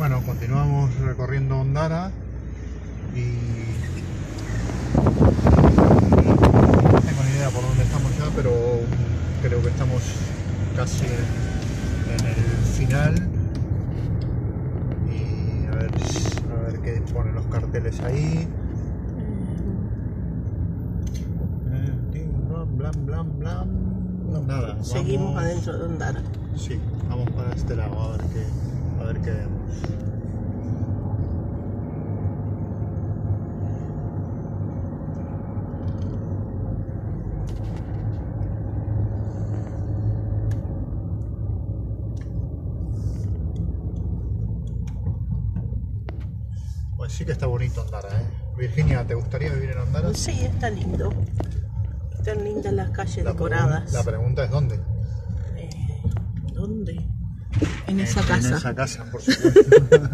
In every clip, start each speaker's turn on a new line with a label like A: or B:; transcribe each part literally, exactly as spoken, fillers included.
A: Bueno, continuamos recorriendo Ondara y no tengo ni idea por dónde estamos ya, pero creo que estamos casi en, en el final. Y a ver, a ver qué ponen los carteles ahí. Blam, blam, blam. Nada.
B: Seguimos
A: vamos...
B: adentro de Ondara.
A: Sí, vamos para este lado a ver qué, a ver qué vemos. Pues sí que está bonito Ondara, ¿eh? Virginia, ¿te gustaría vivir en Ondara?
B: Sí, está lindo. Están lindas las calles
A: La
B: decoradas.
A: La pregunta es ¿dónde?
B: Eh, ¿Dónde? En esa
A: en,
B: casa.
A: En esa casa, por supuesto.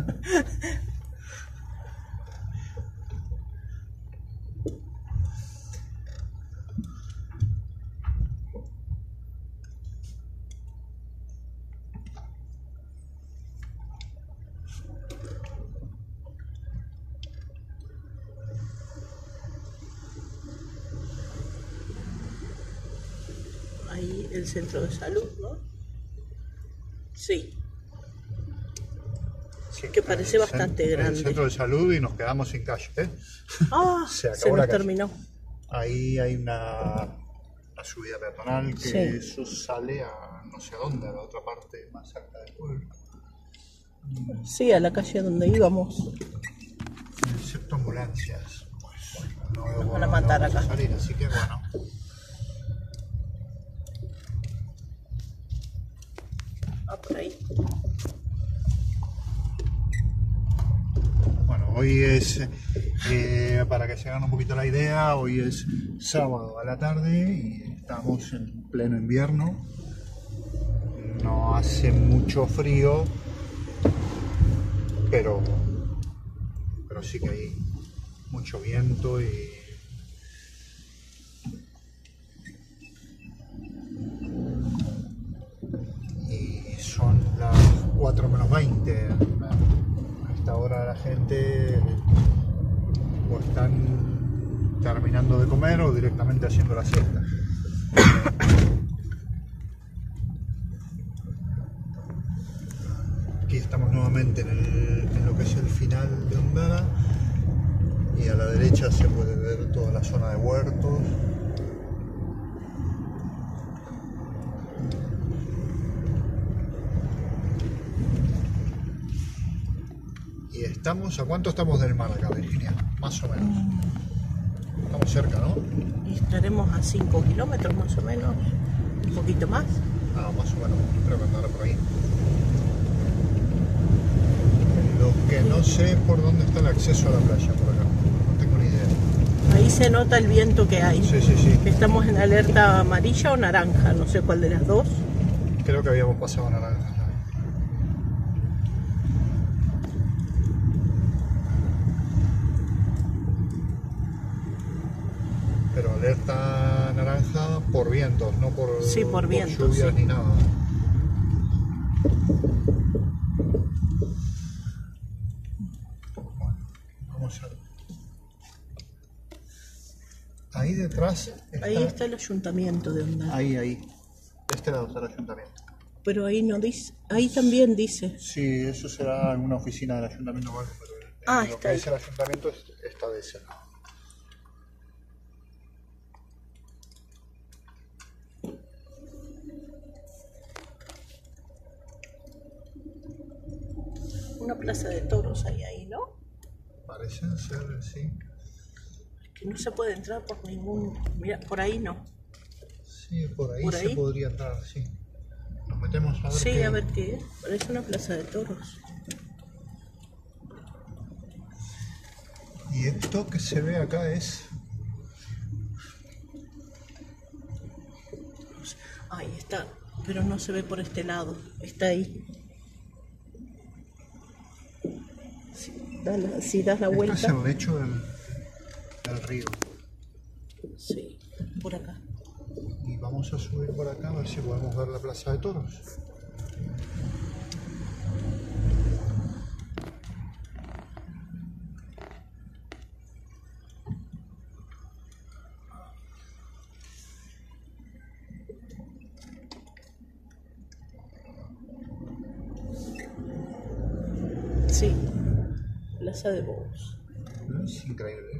B: Ahí el centro de salud, ¿no? Sí.
A: Sí,
B: que parece bastante
A: centro,
B: grande.
A: El centro de salud y nos quedamos sin calle, ¿eh?
B: Ah,
A: se,
B: se nos
A: la calle.
B: terminó.
A: Ahí hay una, una subida peatonal que
B: Sí.
A: eso sale a no sé dónde, a la otra parte más cerca del pueblo.
B: Sí, a la calle donde íbamos.
A: Excepto ambulancias. Pues no veo
B: Nos
A: por
B: van a
A: dónde
B: matar
A: vamos
B: acá.
A: a salir, así que bueno.
B: Ah, por ahí.
A: Bueno, hoy es, eh, para que se hagan un poquito la idea, hoy es sábado a la tarde y estamos en pleno invierno. No hace mucho frío, pero, pero sí que hay mucho viento y y son las cuatro menos veinte. A esta hora la gente o están terminando de comer o directamente haciendo la siesta. Aquí estamos nuevamente en, el, en lo que es el final de Ondara y a la derecha se puede ver toda la zona de huertos. Y estamos, ¿a cuánto estamos del mar acá, Virginia? Más o menos. Estamos cerca, ¿no?
B: Y estaremos a cinco kilómetros más o menos. Un poquito más.
A: Ah, más o menos. Creo que andará por ahí. Lo que no sé es por dónde está el acceso a la playa, por acá. No tengo ni idea.
B: Ahí se nota el viento que hay.
A: Sí, sí, sí.
B: Estamos en alerta amarilla o naranja, no sé cuál de las dos.
A: Creo que habíamos pasado naranja. Pero alerta naranja por vientos, no por,
B: Sí, por
A: por
B: vientos,
A: lluvias
B: sí.
A: ni nada. Bueno, vamos a... Ahí detrás está...
B: Ahí está el ayuntamiento de Ondara.
A: Ahí, ahí. De este lado está el ayuntamiento.
B: Pero ahí no dice. Ahí también dice.
A: Sí, eso será en una oficina del ayuntamiento, ¿vale? Pero el-
B: Ah,
A: lo
B: está
A: que
B: ahí.
A: es el ayuntamiento es- está de ese lado.
B: Una plaza de toros hay ahí, ¿no?
A: Parece ser, sí.
B: Que no se puede entrar por ningún... Mira, por ahí no.
A: Sí, por ahí
B: ¿Por
A: se
B: ahí?
A: podría entrar, sí. Nos metemos a ver
B: Sí,
A: qué...
B: a ver qué es. Parece una plaza de toros.
A: Y esto que se ve acá es...
B: Ahí está. Pero no se ve por este lado. Está ahí. Si, da la- si das la
A: Esto es
B: vuelta.
A: el lecho del, del río.
B: Sí, por acá.
A: Y vamos a subir por acá a ver si podemos ver la plaza de toros.
B: Sí, Plaza de Bobos.
A: Es increíble.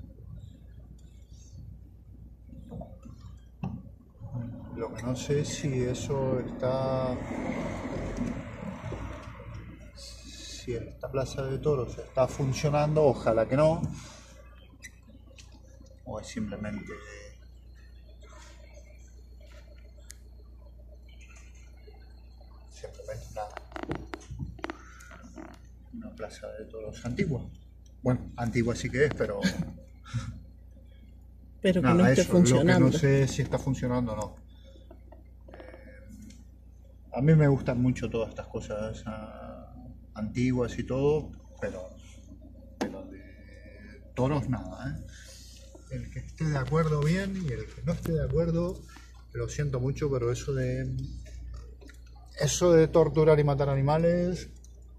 A: Lo que no sé si eso está... Si esta plaza de toros está funcionando, ojalá que no. O es simplemente... Simplemente una, una plaza de toros antigua. Bueno, antigua sí que es, pero...
B: Pero que
A: Nada,
B: no esté
A: eso,
B: funcionando.
A: lo que no sé si está funcionando o no. Eh, a mí me gustan mucho todas estas cosas uh, antiguas y todo, pero, pero de toros nada, ¿eh? El que esté de acuerdo bien y el que no esté de acuerdo, lo siento mucho, pero eso de eso de torturar y matar animales...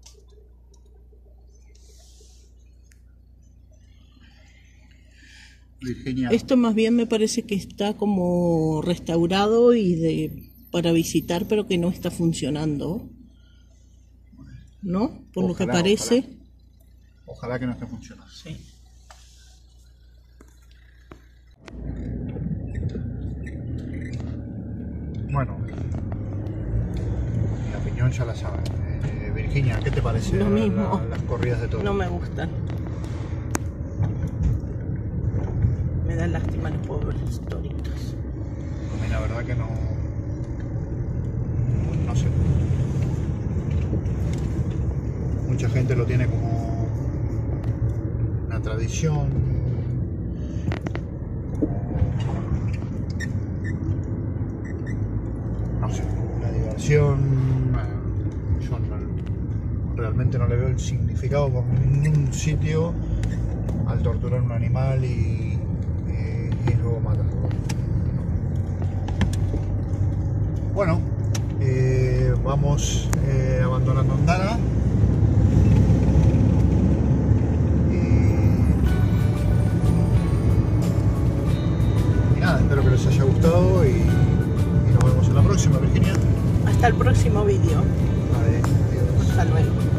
A: Virginia.
B: Esto más bien me parece que está como restaurado y de para visitar, pero que no está funcionando, ¿no? Por
A: Ojalá,
B: lo que parece.
A: Ojalá. Ojalá que no esté funcionando.
B: Sí.
A: Bueno, mi opinión ya la saben. Eh, Virginia, ¿qué te parece
B: Lo mismo.
A: la, las corridas de toros?
B: No me gustan. Me dan lástima los pobres toritos.
A: A mí la verdad que no... No sé. Mucha gente lo tiene como una tradición. No sé, una diversión. Yo no, realmente no le veo el significado por ningún sitio al torturar un animal y y luego matarlo. Bueno, eh, vamos eh, abandonando Ondara y, y nada, espero que les haya gustado y, y nos vemos en la próxima, Virginia.
B: Hasta el próximo vídeo.
A: Vale, adiós.
B: Hasta luego.